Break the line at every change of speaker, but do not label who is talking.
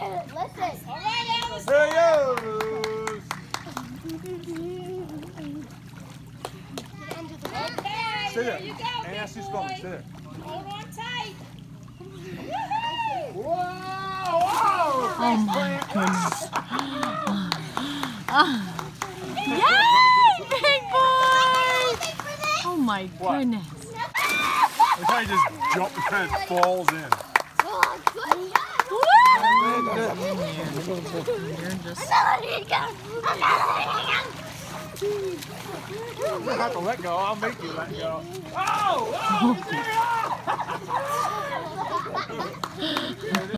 Listen.
All right, Alister.
There he goes.
Okay,
Stay
there
there.
you go,
And
big
that's his
boy.
stomach. Stay there.
Hold on tight.
Whoa! Whoa!
Oh my goodness. Yay, big boy! Oh my goodness.
Look how he just jumps and falls in.
You're just...
You don't have to let go. I'll make you let go. Oh! Oh!